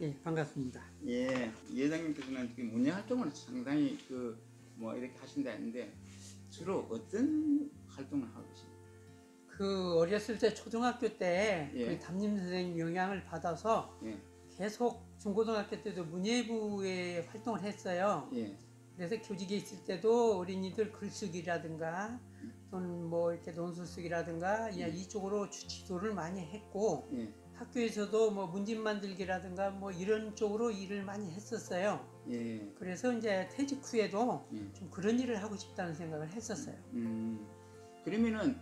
예, 반갑습니다. 예, 예장님께서는 문예 활동을 상당히 이렇게 하신다 했는데 주로 어떤 활동을 하고 계십니까? 그 어렸을 때 초등학교 때 예. 우리 담임 선생님 영향을 받아서 예, 계속 중고등학교 때도 문예부에 활동을 했어요. 예, 그래서 교직에 있을 때도 어린이들 글쓰기라든가 또는 뭐 이렇게 논술 쓰기라든가 이쪽으로 지도를 많이 했고, 예, 학교에서도 뭐 문집 만들기라든가 뭐 이런 쪽으로 일을 많이 했었어요. 예, 그래서 이제 퇴직 후에도 예. 좀 그런 일을 하고 싶다는 생각을 했었어요. 그러면은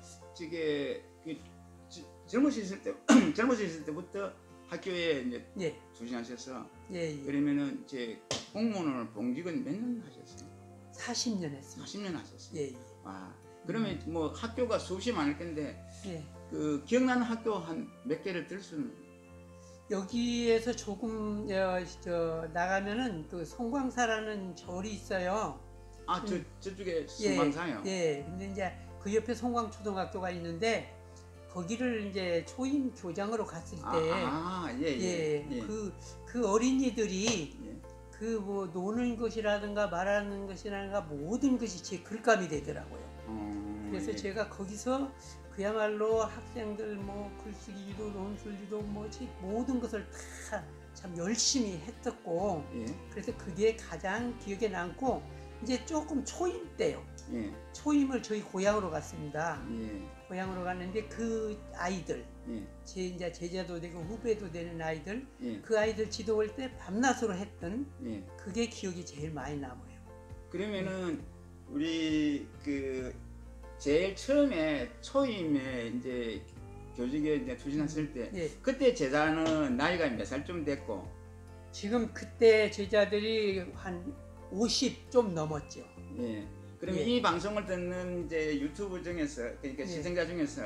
젊으셨을 때 젊으셨을 때부터 학교에 이제 예, 투신하셔서 예, 예. 그러면은 이제 공무원을 봉직은 몇 년 하셨어요? 40년 했습니다. 40년 하셨어요. 예, 예. 와, 그러면 뭐 학교가 수없이 많을 텐데 예. 기억나는 학교 한 몇 개를 들 수는? 여기에서 조금 나가면은 그 송광사라는 절이 있어요. 저쪽에 송광사요. 예. 근데 이제 그 옆에 송광초등학교가 있는데 거기를 이제 초임 교장으로 갔을 때 그 어린이들이 예. 그 뭐 노는 것이라든가 말하는 것이라든가 모든 것이 제 글감이 되더라고요. 그래서 예. 제가 거기서 그야말로 학생들 뭐 글쓰기도 논술기도 뭐지 모든 것을 다 참 열심히 했었고, 예. 그래서 그게 가장 기억에 남고, 이제 조금 초임 때요. 예. 초임을 저희 고향으로 갔습니다. 예. 고향으로 갔는데 그 아이들, 예. 제 이제 제자도 되고 후배도 되는 아이들, 예. 그 아이들 지도할 때 밤낮으로 했던 예. 그게 기억이 제일 많이 남아요. 그러면은 우리 제일 처음에 초임에 이제 교직에 이제 투신했을 때 예. 그때 제자는 나이가 몇 살쯤 됐고? 지금 그때 제자들이 한 50 좀 넘었죠. 예. 그러면 예. 이 방송을 듣는 이제 유튜브 중에서 그러니까 시청자 중에서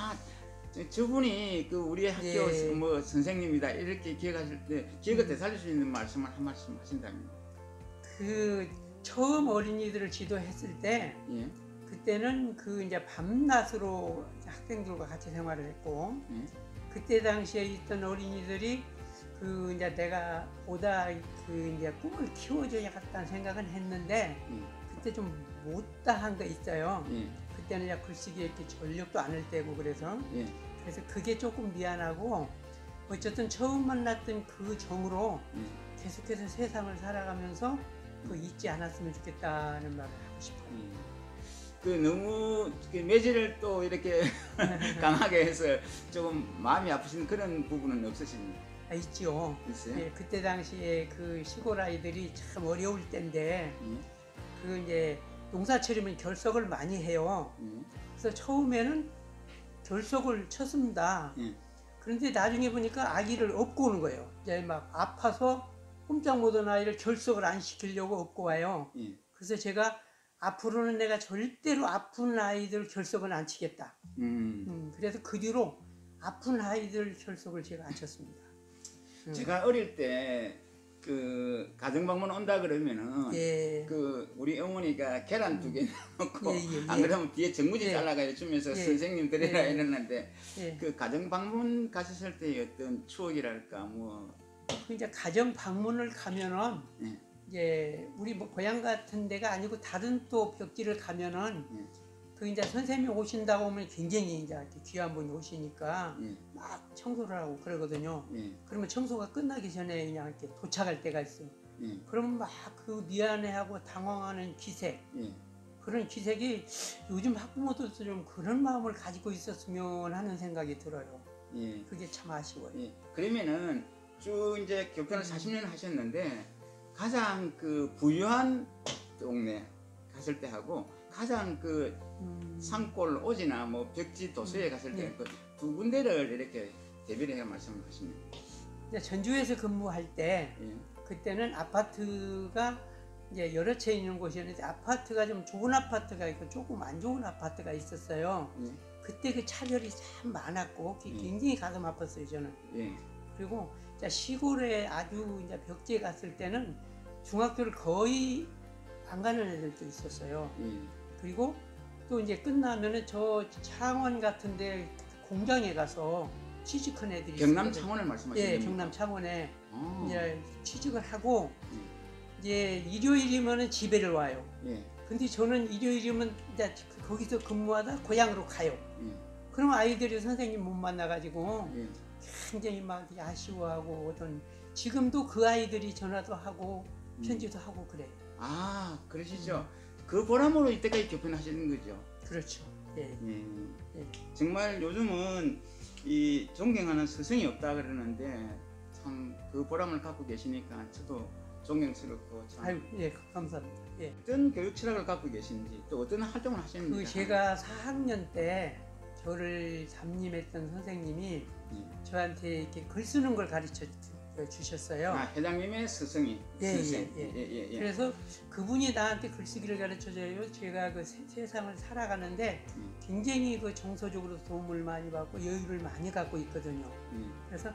저분이 우리 학교 예. 뭐 선생님이다 이렇게 기억하실 때 기억을 되살릴 수 있는 말씀을 한 말씀 하신다면? 그 처음 어린이들을 지도했을 때 예. 그때는 이제 밤낮으로 학생들과 같이 생활을 했고, 예. 그때 당시에 있던 어린이들이 이제 내가 보다 이제 꿈을 키워줘야겠다는 생각은 했는데, 그때 좀 못다한 거 있어요. 예. 그때는 이제 글쓰기에 이렇게 전력도 안 할 때고 그래서 예. 그게 조금 미안하고, 어쨌든 처음 만났던 그 정으로 예. 계속해서 세상을 살아가면서 잊지 않았으면 좋겠다는 말을 하고 싶어요. 너무 매질을 또 이렇게 강하게 해서 조금 마음이 아프신 그런 부분은 없으십니까? 있죠. 있어요? 예, 그때 당시에 그 시골 아이들이 참 어려울 때인데, 이제 농사철이면 결석을 많이 해요. 그래서 처음에는 결석을 쳤습니다. 그런데 나중에 보니까 아기를 업고 오는 거예요. 이제 막 아파서 꼼짝 못한 아이를 결석을 안 시키려고 업고 와요. 그래서 제가 앞으로는 내가 절대로 아픈 아이들 결석은 안 치겠다. 그래서 그 뒤로 아픈 아이들 결석을 제가 안 쳤습니다. 제가 어릴 때 가정방문 온다 그러면은 예. 우리 어머니가 계란 2개 넣고 안 예. 그러면 뒤에 정무지 잘라가 주면서 선생님 드리라 이랬는데 가정방문 가셨을 때 어떤 추억이랄까 뭐 이제 가정 방문을 가면은 이제 우리 뭐 고향 같은 데가 아니고 다른 또 벽지를 가면은 이제 선생님이 오신다고 하면 굉장히 이제 이렇게 귀한 분이 오시니까 막 청소를 하고 그러거든요. 그러면 청소가 끝나기 전에 그냥 이렇게 도착할 때가 있어요. 그러면 막 미안해하고 당황하는 기색, 그런 기색이 요즘 학부모들도 좀 그런 마음을 가지고 있었으면 하는 생각이 들어요. 그게 참 아쉬워요. 그러면은 쭉 이제 교편을 40년 하셨는데 가장 부유한 동네 갔을 때 하고 가장 산골 오지나 뭐 벽지 도서에 갔을 때 두 군데를 이렇게 대비를 해서 말씀을 하십니다. 전주에서 근무할 때 그때는 아파트가 이제 여러 채 있는 곳이었는데 아파트가 좀 좋은 아파트가 있고 조금 안 좋은 아파트가 있었어요. 그때 그 차별이 참 많았고 굉장히 가슴 아팠어요 저는. 그리고 시골에 아주 이제 벽지에 갔을 때는 중학교를 거의 안 가는 애들도 있었어요. 그리고 또 이제 끝나면은 저 창원 같은데 공장에 가서 취직한 애들이 경남 있거든요. 창원을 말씀하시는 예, 겁니까? 경남 창원에 아, 이제 취직을 하고 예. 이제 일요일이면은 집에를 와요. 예. 근데 저는 일요일이면 이제 거기서 근무하다 고향으로 가요. 예. 그럼 아이들이 선생님 못 만나가지고 예. 굉장히 막 아쉬워하고 어떤 지금도 그 아이들이 전화도 하고 편지도 하고 그래요. 아, 그러시죠. 그 보람으로 이때까지 교편하시는 거죠. 그렇죠. 예. 예. 예. 정말 요즘은 이 존경하는 스승이 없다 그러는데 참 그 보람을 갖고 계시니까 저도 존경스럽고 참 아유, 예, 감사합니다. 예. 어떤 교육 철학을 갖고 계신지 또 어떤 활동을 하시는지 그 제가 4학년 때 저를 담임했던 선생님이 예. 저한테 이렇게 글 쓰는 걸 가르쳐 주셨어요. 아, 회장님의 스승이 예, 스승. 예. 그래서 그분이 나한테 글쓰기를 가르쳐줘요. 제가 그 세상을 살아가는데 굉장히 그 정서적으로 도움을 많이 받고 여유를 많이 갖고 있거든요. 그래서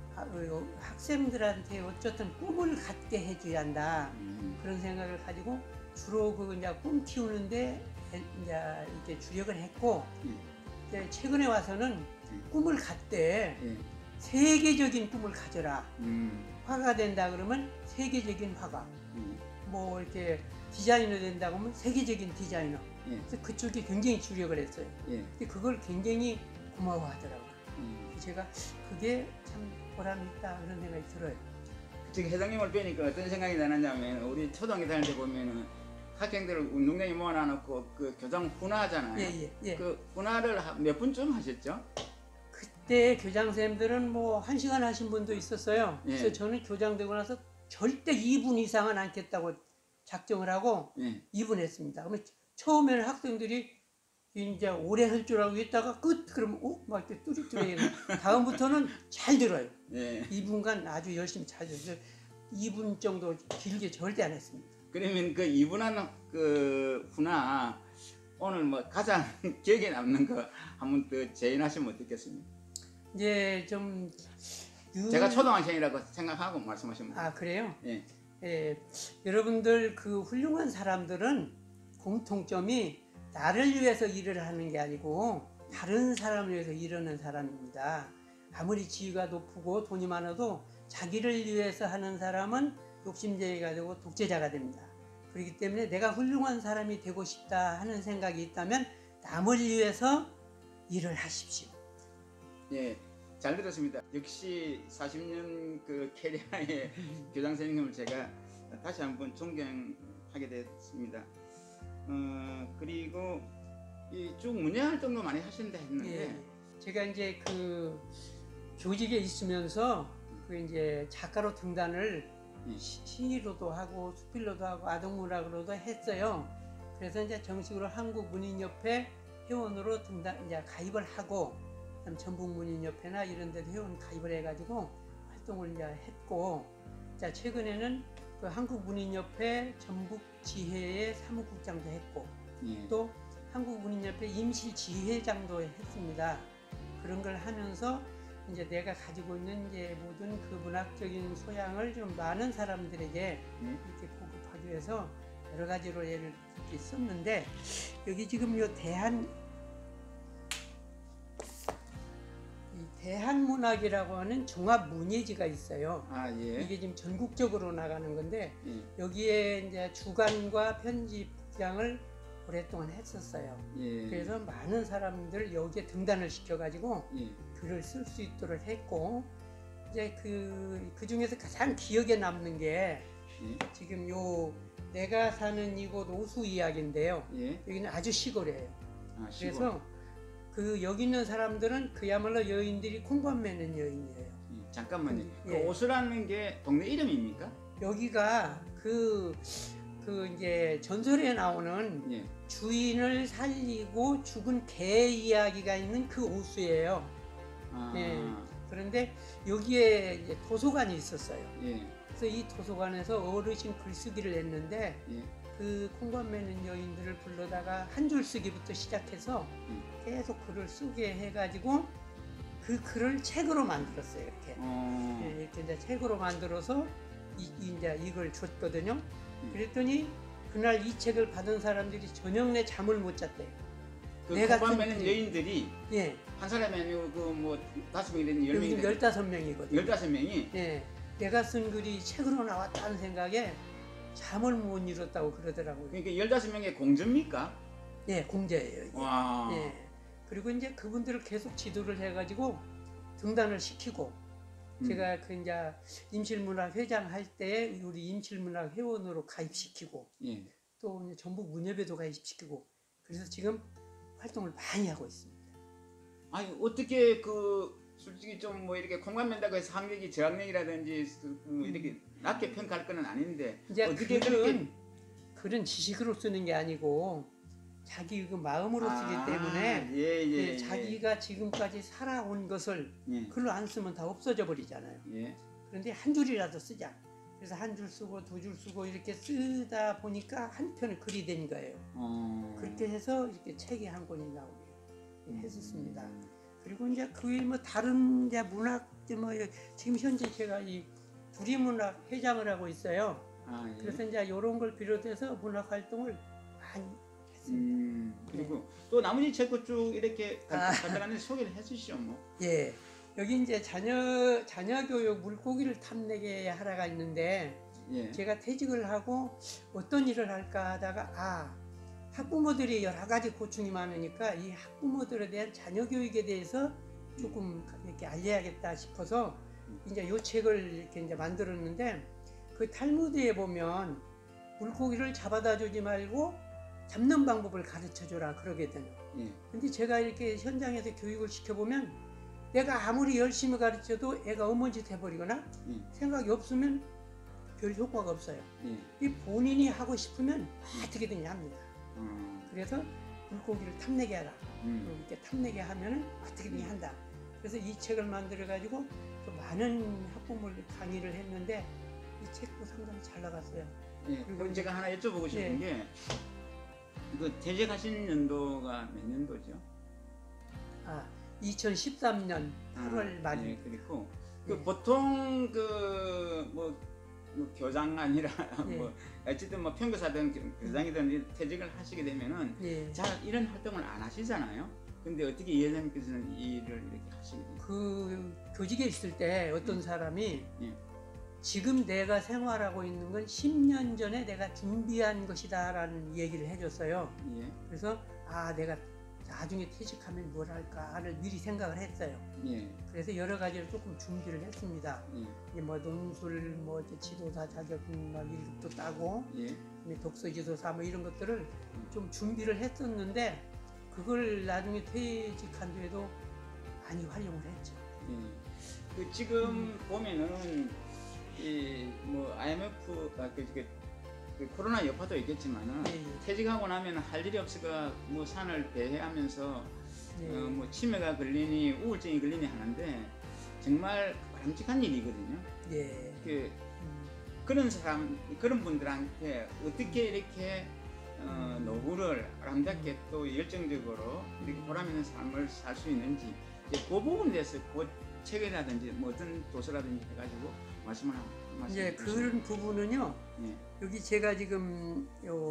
학생들한테 어쨌든 꿈을 갖게 해줘야 한다. 그런 생각을 가지고 주로 그 이제 꿈 키우는데 이제 이렇게 주력을 했고 이제 최근에 와서는 꿈을 갖되 세계적인 꿈을 가져라. 화가 된다 그러면 세계적인 화가. 뭐 이렇게 디자이너 된다 그러면 세계적인 디자이너. 그래서 그쪽에 굉장히 주력을 했어요. 근데 그걸 굉장히 고마워하더라고요. 제가 그게 참 보람이 있다 그런 생각이 들어요. 지금 회장님을 뵈니까 어떤 생각이 나느냐면 우리 초등학교 다닐 때 보면은 학생들을 운동장에 모아놓고 그 교장 훈화하잖아요. 예. 그 훈화를 몇 분쯤 하셨죠? 그때 교장 선생님들은 뭐 1시간 하신 분도 있었어요. 예. 그래서 저는 교장 되고 나서 절대 2분 이상은 않겠다고 작정을 하고 2분 했습니다. 그러면 처음에는 학생들이 이제 오래 할 줄 알고 있다가 끝 그러면 막 이렇게 뚜리뚜리 다음부터는 잘 들어요. 예. 2분간 아주 열심히 잘 들어요. 2분 정도 길게 절대 안 했습니다. 그러면 그 2분한 그 훈화 오늘 뭐 가장 기억에 남는 거 한번 더 재연하시면 어떻겠습니까? 이제 좀 제가 초등학생이라고 생각하고 말씀하시면 돼요. 아 그래요? 예. 예, 여러분들 그 훌륭한 사람들은 공통점이 나를 위해서 일을 하는 게 아니고 다른 사람을 위해서 일하는 사람입니다. 아무리 지위가 높고 돈이 많아도 자기를 위해서 하는 사람은 욕심쟁이가 되고 독재자가 됩니다. 그렇기 때문에 내가 훌륭한 사람이 되고 싶다 하는 생각이 있다면 남을 위해서 일을 하십시오. 예, 잘 들었습니다. 역시 40년 그 캐리어의 교장 선생님을 제가 다시 한번 존경하게 됐습니다. 그리고 이 쭉 문예 활동도 많이 하신다 했는데 예, 제가 이제 그 교직에 있으면서 그 이제 작가로 등단을 시로도 하고 수필로도 하고 아동문학으로도 했어요. 그래서 이제 정식으로 한국문인협회 회원으로 등단 이제 가입을 하고 전북문인협회나 이런 데도 회원 가입을 해가지고 활동을 이제 했고, 자 최근에는 그 한국문인협회 전북지회의 사무국장도 했고 또 한국문인협회 임실지회장도 했습니다. 그런 걸 하면서 이제 내가 가지고 있는 이제 모든 그 문학적인 소양을 좀 많은 사람들에게 이렇게 보급하기 위해서 여러 가지로 예를 이렇게 썼는데, 여기 지금 요 대한문학이라고 하는 종합 문예지가 있어요. 아, 예. 이게 지금 전국적으로 나가는 건데 예. 여기에 이제 주간과 편집장을 오랫동안 했었어요. 예. 그래서 많은 사람들 여기에 등단을 시켜가지고 예. 글을 쓸 수 있도록 했고, 이제 그 중에서 가장 기억에 남는 게 지금 요 내가 사는 이곳 오수 이야기인데요. 예. 여기는 아주 시골이에요. 아, 시골. 그래서 그 여기 있는 사람들은 그야말로 여인들이 콩밥 매는 여인이에요. 잠깐만요. 예. 그 오수라는 게 동네 이름입니까? 여기가 그 이제 전설에 나오는 예. 주인을 살리고 죽은 개 이야기가 있는 그 오수예요. 아, 예. 그런데 여기에 이제 도서관이 있었어요. 예. 그래서 이 도서관에서 어르신 글쓰기를 했는데 예. 그 콩밥 매는 여인들을 불러다가 한 줄 쓰기부터 시작해서 계속 글을 쓰게 해가지고 그 글을 책으로 만들었어요. 이렇게. 예, 이렇게 이제 책으로 만들어서 이제 이걸 줬거든요. 그랬더니 그날 이 책을 받은 사람들이 저녁 내 잠을 못 잤대요. 그 내 공방 같은 매는 분이- 여인들이 예, 한 사람이 아니고 그뭐 5명이든 요즘 10명이든 15명이거든요. 15명이 예, 내가 쓴 글이 책으로 나왔다는 생각에 잠을 못 이뤘다고 그러더라고요. 그러니까 15명의 공주입니까? 예, 공제예요. 이게. 와. 예. 그리고 이제 그분들을 계속 지도를 해가지고 등단을 시키고 제가 그 이제 임실문학 회장 할 때 우리 임실문학 회원으로 가입시키고 예. 또 이제 전북 문예배도 가입시키고 그래서 지금 활동을 많이 하고 있습니다. 아니 어떻게 그 솔직히 좀 뭐 이렇게 공감된다고 해서 학력이 저학력이라든지 이렇게 낮게 평가할 건 아닌데 이제 어떻게 글은 지식으로 쓰는 게 아니고 자기 그 마음으로 쓰기 때문에 예. 자기가 지금까지 살아온 것을 예. 글로 안 쓰면 다 없어져 버리잖아요. 예. 그런데 한 줄이라도 쓰자. 그래서 한 줄 쓰고 두 줄 쓰고 이렇게 쓰다 보니까 한 편의 글이 된 거예요. 그렇게 해서 이렇게 책이 한 권이 나오게 했었습니다. 그리고 이제 그 외에 뭐 다른 이제 문학 뭐 지금 현재 제가 이 두리문학 회장을 하고 있어요. 아, 예. 그래서 이제 이런 걸 비롯해서 문학 활동을 많이 했습니다. 그리고 또 나머지 책도 쭉 이렇게 아. 간단하게 소개를 해주시죠 뭐. 예. 여기 이제 자녀 교육 물고기를 탐내게 하라가 있는데 예. 제가 퇴직을 하고 어떤 일을 할까 하다가 학부모들이 여러 가지 고충이 많으니까 이 학부모들에 대한 자녀 교육에 대해서 조금 이렇게 알려야겠다 싶어서 이제 요 책을 이렇게 이제 만들었는데 그 탈무드에 보면 물고기를 잡아다 주지 말고 잡는 방법을 가르쳐 줘라 그러거든요. 예. 근데 제가 이렇게 현장에서 교육을 시켜보면 내가 아무리 열심히 가르쳐도 애가 어머짓 해버리거나 생각이 없으면 별 효과가 없어요. 이 본인이 하고 싶으면 어떻게든 합니다. 그래서 물고기를 탐내게 하라. 이렇게 탐내게 하면 어떻게든 한다. 그래서 이 책을 만들어 가지고 많은 학부모를 강의를 했는데 이 책도 상당히 잘 나갔어요. 예. 그럼 제가 하나 여쭤보고 싶은 예. 게 그 퇴직하신 연도가 몇 년도죠? 2013년 8월 말입니다. 예, 그리고 예. 보통 뭐 교장 아니라 예. 뭐 어쨌든 뭐 평교사든 교장이든 퇴직을 하시게 되면은 예. 잘 이런 활동을 안 하시잖아요. 근데 어떻게 이 여자님께서는 이 일을 이렇게 하시게 돼요? 그 교직에 있을 때 어떤 사람이 예. 지금 내가 생활하고 있는 건 10년 전에 내가 준비한 것이다 라는 얘기를 해줬어요. 예. 그래서 내가 나중에 퇴직하면 뭘 할까를 미리 생각을 했어요. 예. 그래서 여러 가지를 조금 준비를 했습니다. 예. 뭐 논술, 뭐 이제 지도사 자격 막 1급도 따고, 예. 독서 지도사 뭐 이런 것들을 좀 준비를 했었는데 그걸 나중에 퇴직한 뒤에도 많이 활용을 했죠. 예. 그 지금 보면은 이 뭐 IMF 그 코로나 여파도 있겠지만은 예, 예. 퇴직하고 나면 할 일이 없으니까 뭐 산을 배회하면서 예. 뭐 치매가 걸리니 우울증이 걸리니 하는데 정말 바람직한 일이거든요. 예. 그런 사람 그런 분들한테 어떻게 이렇게 노후를 아름답게 또 열정적으로 이렇게 보람 있는 삶을 살 수 있는지 이제 그 부분에 대해서 그 책이라든지 뭐 어떤 도서라든지 해가지고 말씀을 이제 그런 부분은요. 예. 여기 제가 지금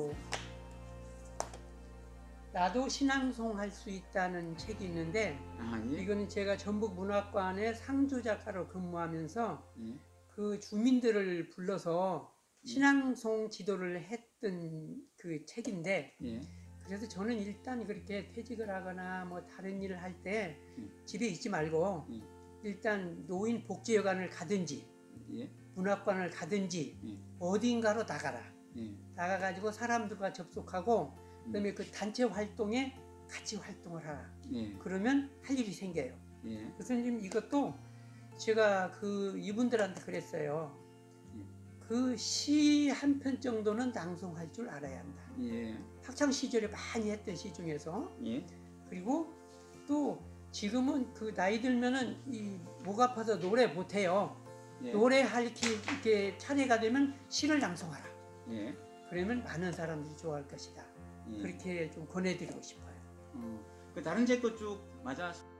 나도 신앙송 할 수 있다는 책이 있는데 예. 이거는 제가 전북 문학관의 상주 작가로 근무하면서 예. 그 주민들을 불러서 신앙송 지도를 했던 그 책인데 예. 그래서 저는 일단 그렇게 퇴직을 하거나 뭐 다른 일을 할 때 집에 있지 말고 일단 노인 복지여관을 가든지 예. 문학관을 가든지 예. 어딘가로 나가라. 예. 나가가지고 사람들과 접촉하고 그다음에 그 단체 활동에 같이 활동을 하라. 예. 그러면 할 일이 생겨요. 예. 그래서 지금 이것도 제가 그 이분들한테 그랬어요. 그 시 한 편 정도는 낭송할 줄 알아야 한다. 예. 학창 시절에 많이 했던 시 중에서 예. 그리고 또 지금은 그 나이 들면은 이 목 아파서 노래 못 해요. 예. 노래할 이렇게 차례가 되면 시를 낭송하라. 예. 그러면 많은 사람들이 좋아할 것이다. 예. 그렇게 좀 권해드리고 싶어요. 그 다른 책도 쭉 맞아